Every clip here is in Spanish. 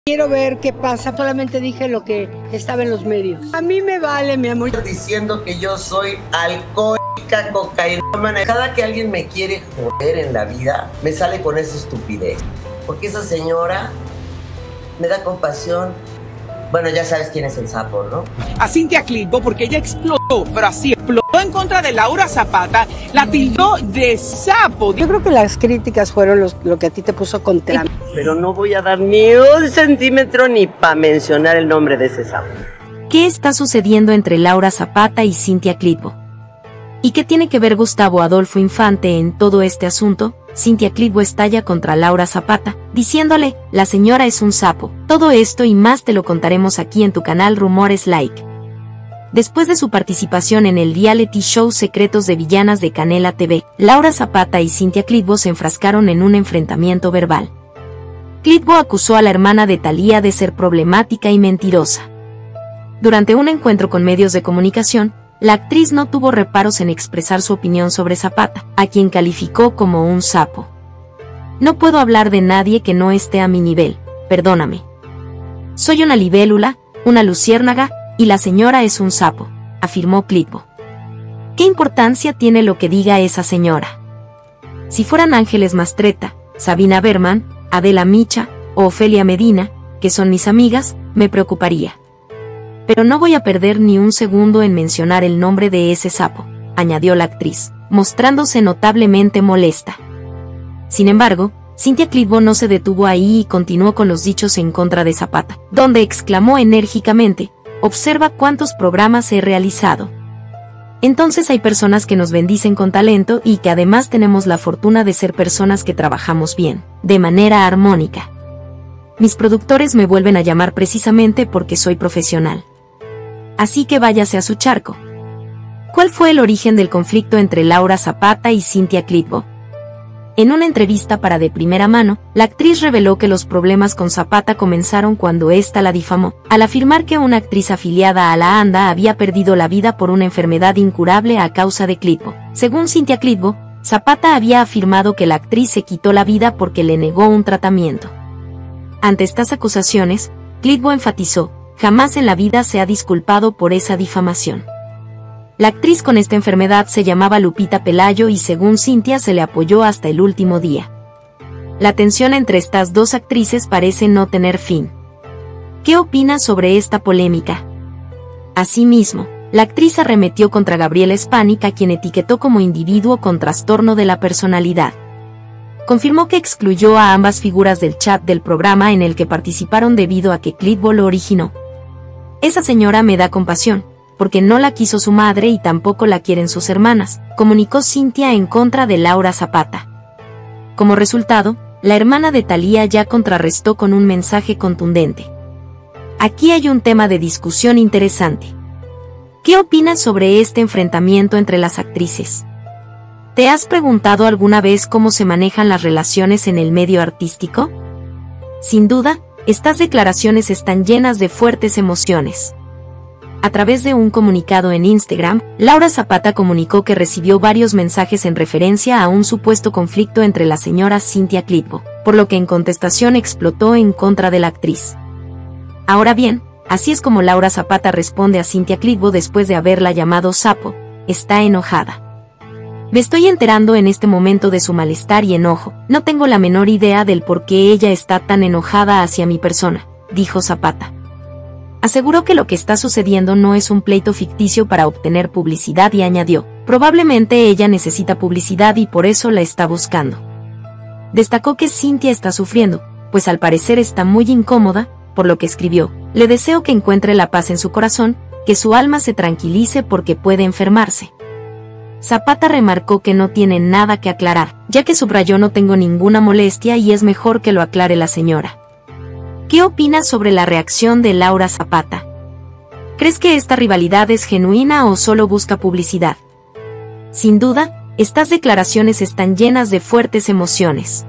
Quiero ver qué pasa, solamente dije lo que estaba en los medios. A mí me vale, mi amor. Diciendo que yo soy alcohólica, cocainómana. Cada que alguien me quiere joder en la vida, me sale con esa estupidez. Porque esa señora me da compasión. Bueno, ya sabes quién es el sapo, ¿no? A Cynthia Clitbo porque ella explotó, pero así explotó en contra de Laura Zapata, la tildó de sapo. Yo creo que las críticas fueron lo que a ti te puso contra. Pero no voy a dar ni un centímetro ni para mencionar el nombre de ese sapo. ¿Qué está sucediendo entre Laura Zapata y Cynthia Clitbo? ¿Y qué tiene que ver Gustavo Adolfo Infante en todo este asunto? Cynthia Clitbo estalla contra Laura Zapata, diciéndole, la señora es un sapo. Todo esto y más te lo contaremos aquí en tu canal Rumores Like. Después de su participación en el reality show Secretos de Villanas de Canela TV, Laura Zapata y Cynthia Clitbo se enfrascaron en un enfrentamiento verbal. Clitbo acusó a la hermana de Thalía de ser problemática y mentirosa. Durante un encuentro con medios de comunicación, la actriz no tuvo reparos en expresar su opinión sobre Zapata, a quien calificó como un sapo. No puedo hablar de nadie que no esté a mi nivel, perdóname. Soy una libélula, una luciérnaga, y la señora es un sapo, afirmó Clitbo. ¿Qué importancia tiene lo que diga esa señora? Si fueran Ángeles Mastretta, Sabina Berman, Adela Micha o Ofelia Medina, que son mis amigas, me preocuparía. Pero no voy a perder ni un segundo en mencionar el nombre de ese sapo, añadió la actriz, mostrándose notablemente molesta. Sin embargo, Cynthia Clitbo no se detuvo ahí y continuó con los dichos en contra de Zapata, donde exclamó enérgicamente, observa cuántos programas he realizado. Entonces hay personas que nos bendicen con talento y que además tenemos la fortuna de ser personas que trabajamos bien, de manera armónica. Mis productores me vuelven a llamar precisamente porque soy profesional. Así que váyase a su charco. ¿Cuál fue el origen del conflicto entre Laura Zapata y Cynthia Clitbo? En una entrevista para De Primera Mano, la actriz reveló que los problemas con Zapata comenzaron cuando ésta la difamó, al afirmar que una actriz afiliada a la ANDA había perdido la vida por una enfermedad incurable a causa de Clitbo. Según Cynthia Clitbo, Zapata había afirmado que la actriz se quitó la vida porque le negó un tratamiento. Ante estas acusaciones, Clitbo enfatizó, jamás en la vida se ha disculpado por esa difamación. La actriz con esta enfermedad se llamaba Lupita Pelayo y según Cynthia se le apoyó hasta el último día. La tensión entre estas dos actrices parece no tener fin. ¿Qué opinas sobre esta polémica? Asimismo, la actriz arremetió contra Gabriela Spanik, a quien etiquetó como individuo con trastorno de la personalidad. Confirmó que excluyó a ambas figuras del chat del programa en el que participaron debido a que Clitbo lo originó. Esa señora me da compasión, porque no la quiso su madre y tampoco la quieren sus hermanas, comunicó Cynthia en contra de Laura Zapata. Como resultado, la hermana de Thalía ya contrarrestó con un mensaje contundente. Aquí hay un tema de discusión interesante. ¿Qué opinas sobre este enfrentamiento entre las actrices? ¿Te has preguntado alguna vez cómo se manejan las relaciones en el medio artístico? Sin duda, estas declaraciones están llenas de fuertes emociones. A través de un comunicado en Instagram, Laura Zapata comunicó que recibió varios mensajes en referencia a un supuesto conflicto entre la señora Cynthia Clitbo, por lo que en contestación explotó en contra de la actriz. Ahora bien, así es como Laura Zapata responde a Cynthia Clitbo después de haberla llamado sapo, está enojada. Me estoy enterando en este momento de su malestar y enojo, no tengo la menor idea del por qué ella está tan enojada hacia mi persona, dijo Zapata. Aseguró que lo que está sucediendo no es un pleito ficticio para obtener publicidad y añadió, probablemente ella necesita publicidad y por eso la está buscando. Destacó que Cynthia está sufriendo, pues al parecer está muy incómoda, por lo que escribió, le deseo que encuentre la paz en su corazón, que su alma se tranquilice porque puede enfermarse. Zapata remarcó que no tiene nada que aclarar, ya que subrayó no tengo ninguna molestia y es mejor que lo aclare la señora. ¿Qué opinas sobre la reacción de Laura Zapata? ¿Crees que esta rivalidad es genuina o solo busca publicidad? Sin duda, estas declaraciones están llenas de fuertes emociones.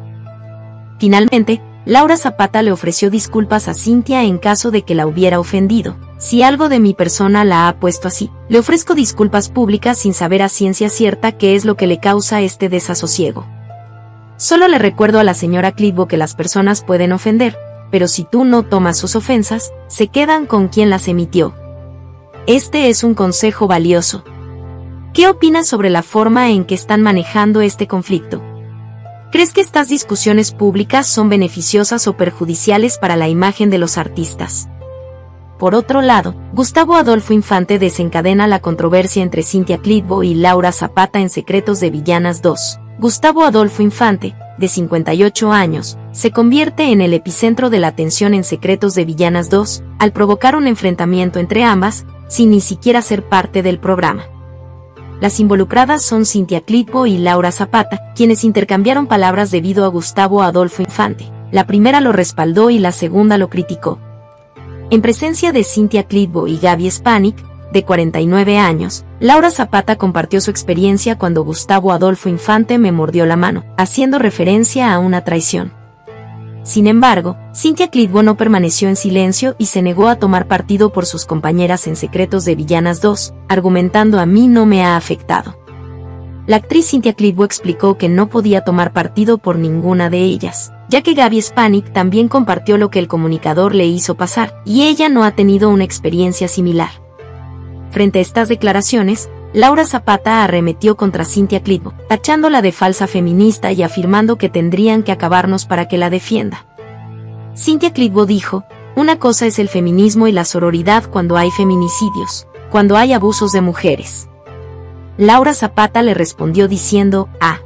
Finalmente, Laura Zapata le ofreció disculpas a Cynthia en caso de que la hubiera ofendido. Si algo de mi persona la ha puesto así, le ofrezco disculpas públicas sin saber a ciencia cierta qué es lo que le causa este desasosiego. Solo le recuerdo a la señora Clitbo que las personas pueden ofender, pero si tú no tomas sus ofensas, se quedan con quien las emitió. Este es un consejo valioso. ¿Qué opinas sobre la forma en que están manejando este conflicto? ¿Crees que estas discusiones públicas son beneficiosas o perjudiciales para la imagen de los artistas? Por otro lado, Gustavo Adolfo Infante desencadena la controversia entre Cynthia Clitbo y Laura Zapata en Secretos de Villanas 2. Gustavo Adolfo Infante, de 58 años, se convierte en el epicentro de la atención en Secretos de Villanas 2, al provocar un enfrentamiento entre ambas, sin ni siquiera ser parte del programa. Las involucradas son Cynthia Clitbo y Laura Zapata, quienes intercambiaron palabras debido a Gustavo Adolfo Infante. La primera lo respaldó y la segunda lo criticó. En presencia de Cynthia Clitbo y Gaby Spanik, de 49 años, Laura Zapata compartió su experiencia cuando Gustavo Adolfo Infante me mordió la mano, haciendo referencia a una traición. Sin embargo, Cynthia Clitbo no permaneció en silencio y se negó a tomar partido por sus compañeras en Secretos de Villanas 2, argumentando a mí no me ha afectado. La actriz Cynthia Clitbo explicó que no podía tomar partido por ninguna de ellas, ya que Gaby Spanik también compartió lo que el comunicador le hizo pasar, y ella no ha tenido una experiencia similar. Frente a estas declaraciones, Laura Zapata arremetió contra Cynthia Clitbo, tachándola de falsa feminista y afirmando que tendrían que acabarnos para que la defienda. Cynthia Clitbo dijo, una cosa es el feminismo y la sororidad cuando hay feminicidios, cuando hay abusos de mujeres. Laura Zapata le respondió diciendo,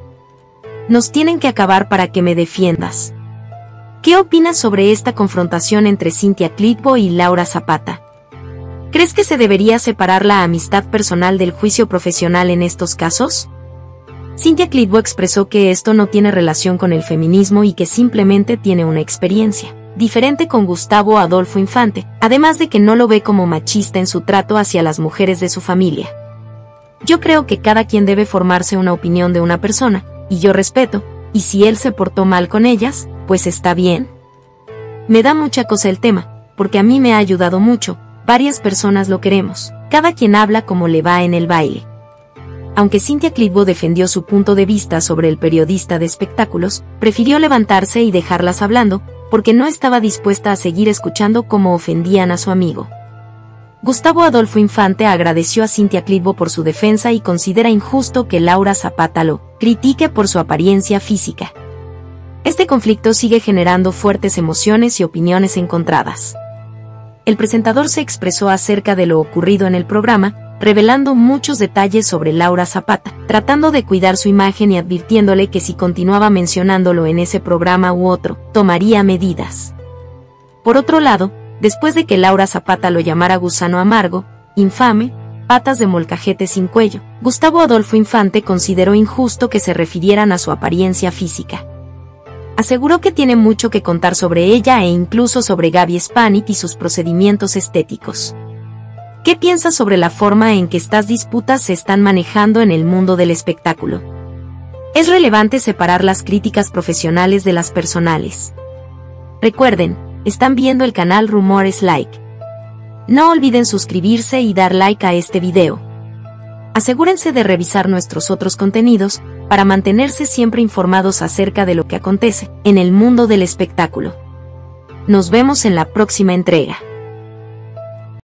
nos tienen que acabar para que me defiendas. ¿Qué opinas sobre esta confrontación entre Cynthia Clitbo y Laura Zapata? ¿Crees que se debería separar la amistad personal del juicio profesional en estos casos? Cynthia Clitbo expresó que esto no tiene relación con el feminismo y que simplemente tiene una experiencia diferente con Gustavo Adolfo Infante, además de que no lo ve como machista en su trato hacia las mujeres de su familia. Yo creo que cada quien debe formarse una opinión de una persona, y yo respeto, y si él se portó mal con ellas, pues está bien. Me da mucha cosa el tema, porque a mí me ha ayudado mucho, varias personas lo queremos, cada quien habla como le va en el baile. Aunque Cynthia Clitbo defendió su punto de vista sobre el periodista de espectáculos, prefirió levantarse y dejarlas hablando, porque no estaba dispuesta a seguir escuchando cómo ofendían a su amigo. Gustavo Adolfo Infante agradeció a Cynthia Clitbo por su defensa y considera injusto que Laura Zapata lo critique por su apariencia física. Este conflicto sigue generando fuertes emociones y opiniones encontradas. El presentador se expresó acerca de lo ocurrido en el programa, revelando muchos detalles sobre Laura Zapata, tratando de cuidar su imagen y advirtiéndole que si continuaba mencionándolo en ese programa u otro, tomaría medidas. Por otro lado, después de que Laura Zapata lo llamara gusano amargo, infame, patas de molcajete sin cuello, Gustavo Adolfo Infante consideró injusto que se refirieran a su apariencia física. Aseguró que tiene mucho que contar sobre ella e incluso sobre Gaby Spanik y sus procedimientos estéticos. ¿Qué piensas sobre la forma en que estas disputas se están manejando en el mundo del espectáculo? Es relevante separar las críticas profesionales de las personales. Recuerden, están viendo el canal Rumores Like. No olviden suscribirse y dar like a este video. Asegúrense de revisar nuestros otros contenidos, para mantenerse siempre informados acerca de lo que acontece en el mundo del espectáculo. Nos vemos en la próxima entrega.